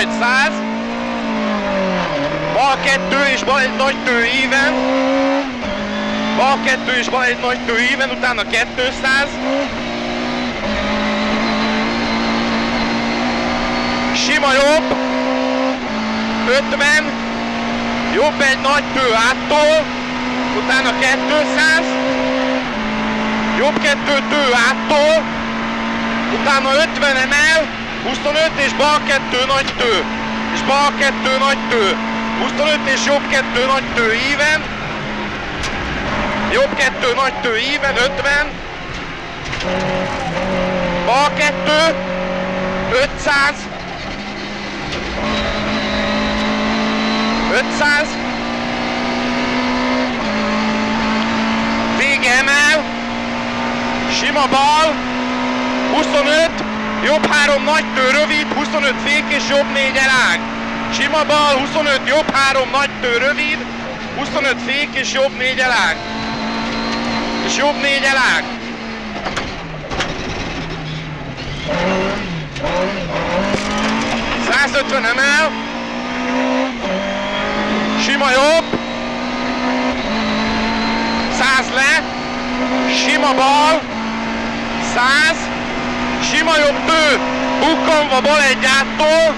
100, bal 2 és bal egy nagy tő íven, bal 2 és bal egy nagy tő íven, utána 200, sima jobb, 50, jobb egy nagy tő áttól, utána 200, jobb 2 tő áttól, utána 50 emel, 25 és bal 2 nagy tő, és bal 2 nagy tő, 25 és jobb 2 nagy tő íven, jobb 2 nagy tő íven, 50, bal 2, 500, 500, vége emel, sima bal, 25, jobb 3 nagy tő rövid, 25 fék és jobb 4 elág. Sima bal, 25, jobb 3 nagy tő rövid, 25 fék és jobb 4 elág. És jobb 4 elág. ...150 emel, sima jobb, 100 le, sima bal, 100, sima jobb tő, bukkanva bal egy áttól,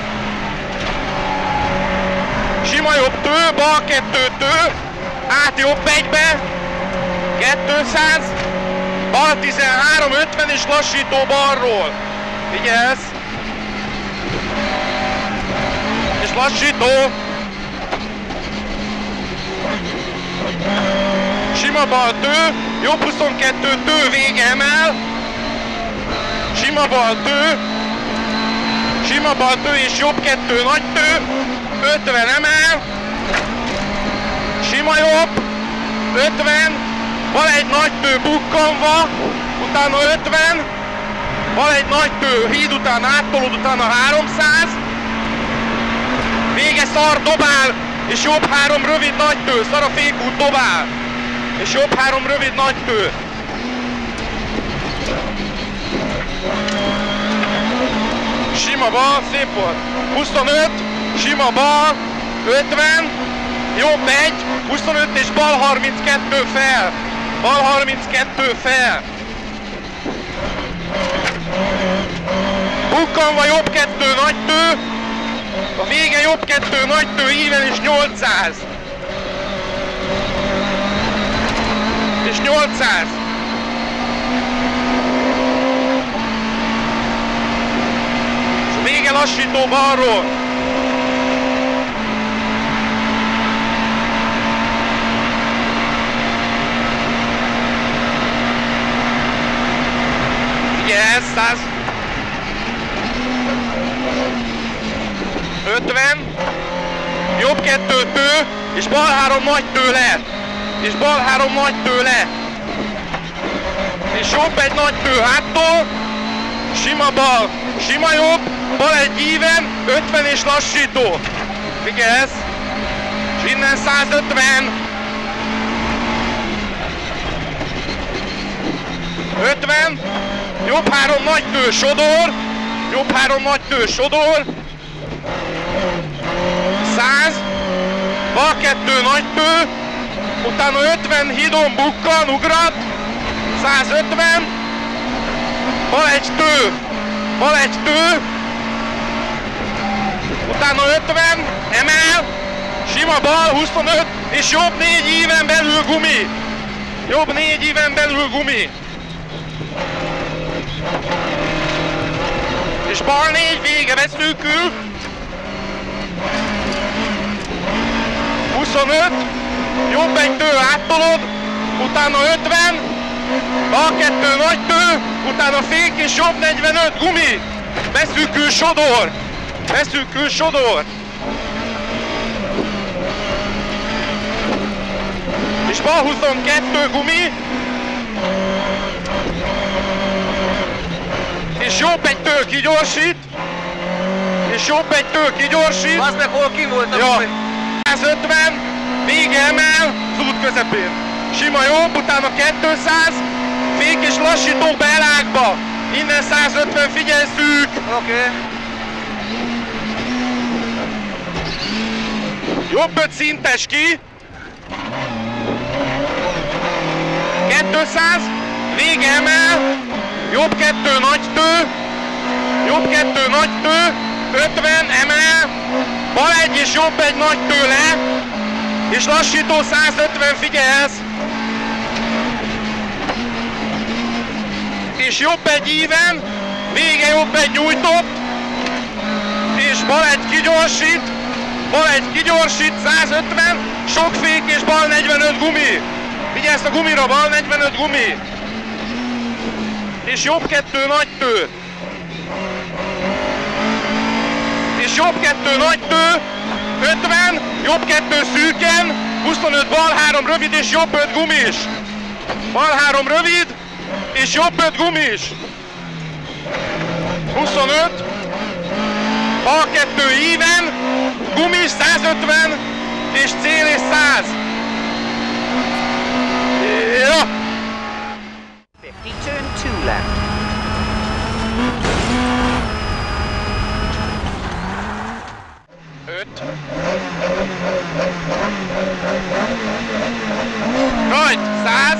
sima jobb tő, bal 2 tő, át jobb egybe, 200, bal 13, 50 és lassító balról. Figyelsz! És lassító. Sima bal tő, jobb 22 tő, vége emel. Sima bal tő, sima bal tő és jobb 2 nagy tő, 50 emel. Sima jobb, 50, bal egy nagy tő bukkanva, utána 50, bal egy nagy tő, híd után áttolod, utána 300, vége szar, dobál, és jobb 3 rövid nagy tő, szar a fékút, dobál, és jobb 3 rövid nagy tő. Sima bal, szép volt. 25, sima bal, 50, jobb 1, 25 és bal 32 fel. Bal 32 fel. Bukkanva jobb 2 nagy tő, a vége jobb 2 nagy tő íven és 800. És 800. És vége lassító balról. Yes, 100. 50, jobb 2 tő, és bal 3 nagy tő le. És bal 3 nagy tő le. És jobb egy nagy tő háttól, sima bal, sima jobb, bal egy íven, 50 és lassító. Figyelsz? És innen 150. 50, jobb 3 nagy tő sodor, jobb 3 nagy tő sodor, 100, bal 2 nagy tő, utána 50 hídon bukkan, ugrat, 150, bal egy tő, utána 50, emel, sima bal, 25, és jobb 4 íven belül gumi, jobb 4 íven belül gumi. És bal 4, vége, beszűkül. 25, jobb egy tő, áttolod, utána 50, bal 2 nagy tő, utána fék és jobb 45, gumi. Beszűkül sodor. Beszűkül sodor. És bal 22, gumi. És jobb egy tő kigyorsít, és jobb egy tő kigyorsít. Az meg hol ki volt a ja. gumi? 150, vége emel, az út közepén. Sima jobb, utána 200, fék és lassító be elágba. Innen 150, figyelj szűk. Oké. Jobb 5 szintes ki. 200, vége emel, jobb 2 nagy tő, jobb 2 nagy tő, 50, emel, bal 1 és jobb 1 nagy tő le, és lassító 150, figyelsz, és jobb 1 íven, vége jobb 1 nyújtott, és bal 1 kigyorsít, bal 1 kigyorsít, 150, sok fék és bal 45 gumi. Figyelsz a gumira, bal 45 gumi. És jobb 2 nagy tő. És jobb 2 nagy tő, 50, jobb 2 szűken, 25 bal 3 rövid és jobb 5 gumis. Bal 3 rövid és jobb 5 gumis. 25, bal 2 íven, gumis 150 és cél és 100. Ja. 50, turn 2 left. Rajt, 100,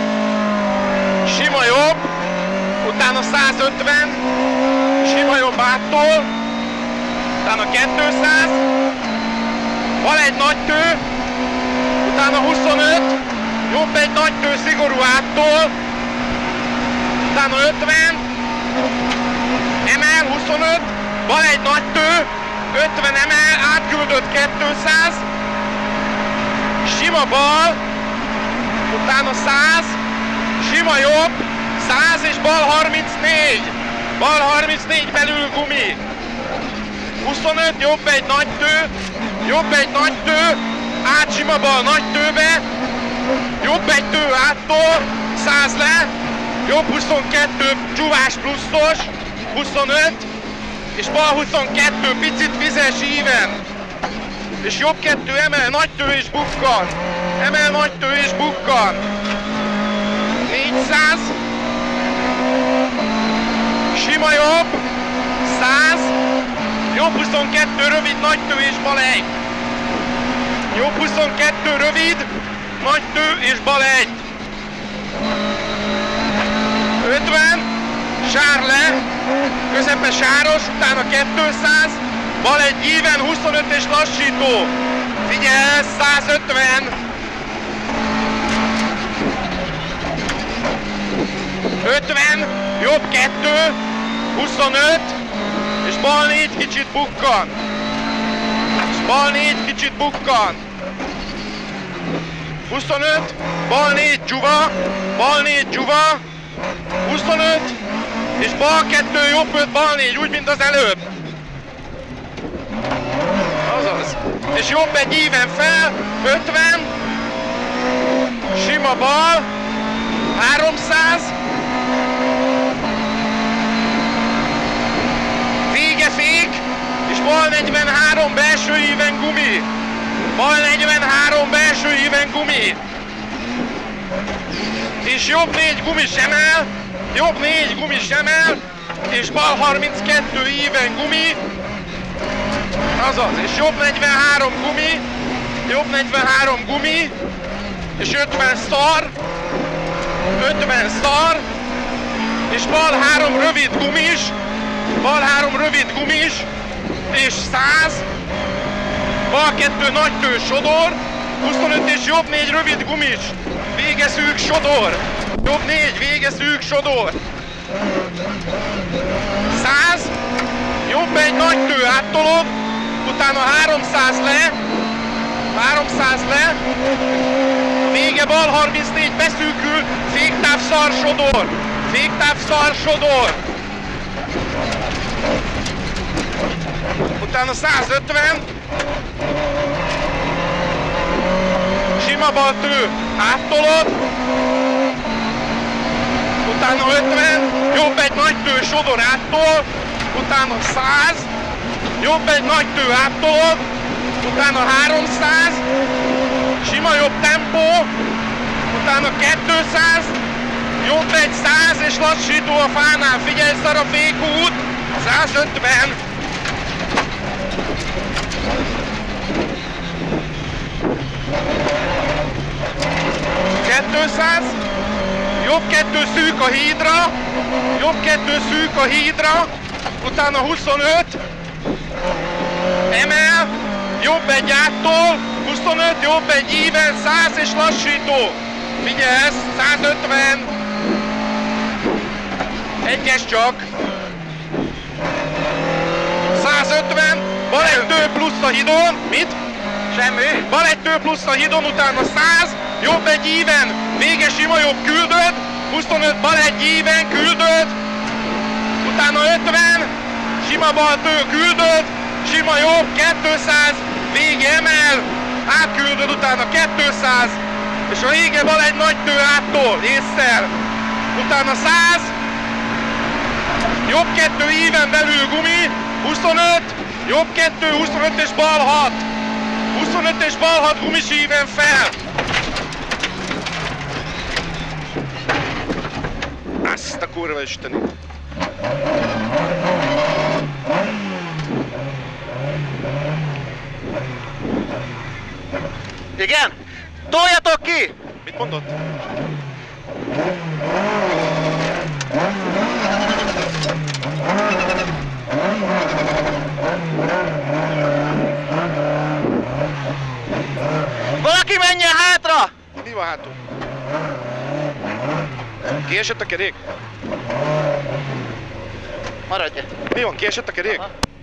sima jobb, utána 150, sima jobb áttól, utána 200, bal 1 nagy tő, utána 25, jobb 1 nagy tő szigorú áttól, utána 50, emel 25, bal 1 nagy tő, 50 emel, átküldött 200, sima bal, utána 100, sima jobb, 100 és bal 34, bal 34 belül gumi, 25, jobb 1 nagy tő, jobb 1 nagy tő, át sima bal nagy tőbe, jobb 1 tő áttól, 100 le, jobb 22 csúvás pluszos, 25, és bal 22 picit vizes íven, és jobb 2 emel nagy tő és bukkan, emel nagy tő és bukkan, 400, sima jobb, 100, jobb 22 rövid nagy tő és bal 1, jobb 22 rövid, nagy tő és bal 1, 50, sár le, közepe sáros, utána 200, bal 1 íven, 25 és lassító, figyelj, 150, 50, jobb 2, 25, és bal 4 kicsit bukkan, és bal 4 kicsit bukkan, 25, bal 4 dzsuva, bal 4 dzsuva, 25, és bal 2, jobb 5, bal 4, úgy, mint az előbb. Azaz. És jobb 1 íven fel, 50, sima bal, 300, vége fék, és bal 43 belső íven gumi. Bal 43 belső íven gumi. És jobb 4 gumis emel, jobb 4 gumis emel, és bal 32 íven gumi, azaz, és jobb 43 gumi, jobb 43 gumi, és 50 szar, 50 szar, és bal 3 rövid gumis, bal 3 rövid gumis, és 100, bal 2 nagy tő sodor, 25 és jobb 4 rövid gumis, vége szűk sodor, jobb 4, vége szűk sodor, 100, jobb 1 nagy tő áttolod, utána 300 le, 300 le, vége bal 34 beszűkül, féktáv szar sodor, féktáv szar sodor, utána 150, sima bal tő, áttolod, utána 50, jobb 1 nagy tő sodor áttol, utána 100, jobb 1 nagy tő áttolod, utána 300, sima jobb tempó, utána 200, jobb 1 100 és lassító a fánál, figyelj szar a fékút, 150, 200, jobb 2 szűk a hídra, jobb 2 szűk a hídra, utána 25, emel, jobb egy áttól, 25, jobb egy íven, 100 és lassító. Figyelsz, 150, egyes csak, 150, bal egy tő plusz a hídon, mit? Semmi. Bal egy tő plusz a hídon, utána 100, jobb egy íven, vége sima jobb küldöd, 25, bal egy íven, küldöd, utána 50, sima bal tő küldöd, sima jobb, 200, vége emel, átküldöd, utána 200, és a vége bal egy nagy tő áttól, észszel, utána 100, jobb 2 íven belül gumi, 25, jobb 2, 25 és bal 6, 25 és bal 6 gumis íven fel. Azt a kurva isteni. Igen? Toljatok ki! Mit mondott? Valaki menjen hátra! Mi van hátul? Kiesett a kerék? Maradj! Mi van? Kiesett a kerék? Aha.